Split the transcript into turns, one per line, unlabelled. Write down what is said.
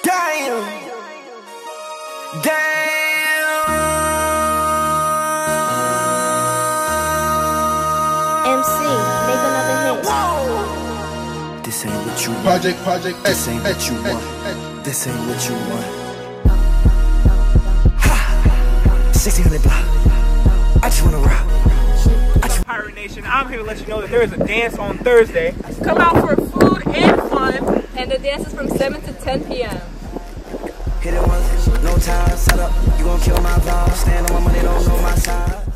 Damn.
MC, make another hit.
This ain't what you want.
Project
This ain't what you want. This ain't what you want. Ha! 1600 block. I just wanna rock.
Pirate Nation, I'm here to let you know that there is a dance on Thursday.
Come out for food and fun, and the dance is from 7 to 10 p.m.
Hit it once, no time, set up. You gon' kill my vibe. Stand on my money, don't know my side.